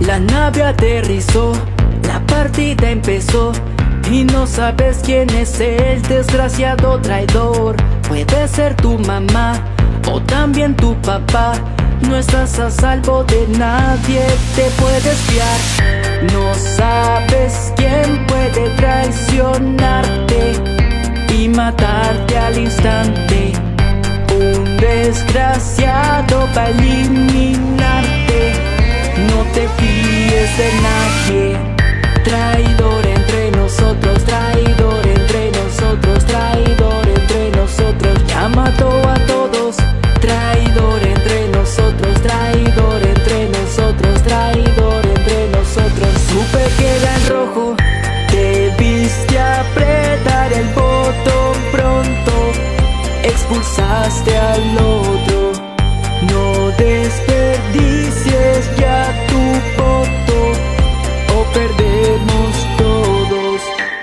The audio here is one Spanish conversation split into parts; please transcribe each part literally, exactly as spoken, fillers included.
La nave aterrizó, la partida empezó y no sabes quién es el desgraciado traidor. Puede ser tu mamá o también tu papá. No estás a salvo de nadie, te puede espiar. No sabes quién puede traicionarte y matarte al instante. Un desgraciado va a eliminarte. No te fíes de nadie. Traidor entre nosotros, traidor entre nosotros, traidor entre nosotros. Ya mató a todos. Traidor entre nosotros, traidor entre nosotros, traidor entre nosotros. Supe que era en rojo, debiste apretar el botón pronto. Expulsaste al otro, no desperdicies ya tu voto o perdemos todos.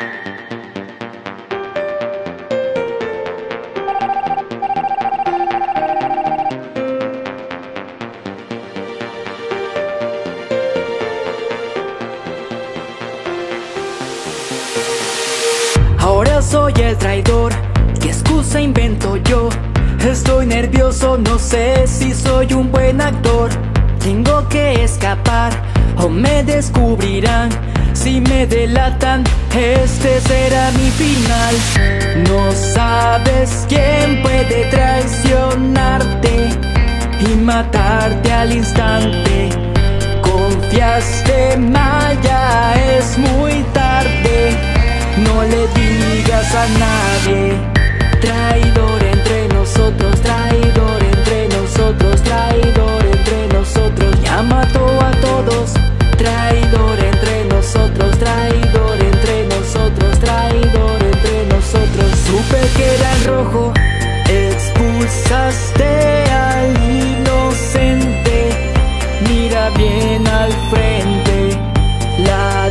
Ahora soy el traidor, ¿qué excusa invento yo? Estoy nervioso, no sé si soy un buen actor. Tengo que escapar o me descubrirán. Si me delatan, este será mi final. No sabes quién puede traicionarte y matarte al instante. Confiaste mal, ya es muy tarde. No le digas a nadie. Traidor entre nosotros, traidor entre nosotros, traidor entre nosotros. Ya mató a todos. Traidor entre nosotros, traidor entre nosotros, traidor entre nosotros. Supe que era en rojo, expulsaste al inocente. Mira bien al frente, la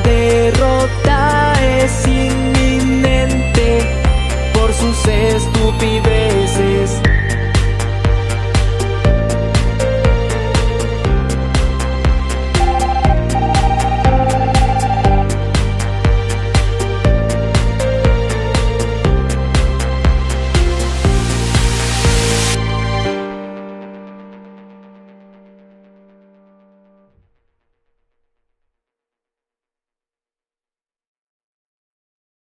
derrota es inminente por sus estupideces.